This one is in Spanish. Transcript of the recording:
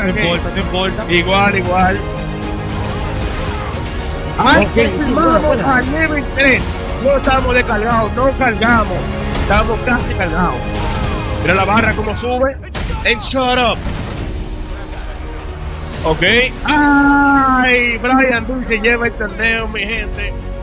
No importa, no importa. Igual. Antes firmamos al nivel 3. No estamos descargados, no cargamos. Estamos casi cargados. Mira la barra como sube. And shut up. Ok. Ay, Brian Dulce lleva el torneo, mi gente.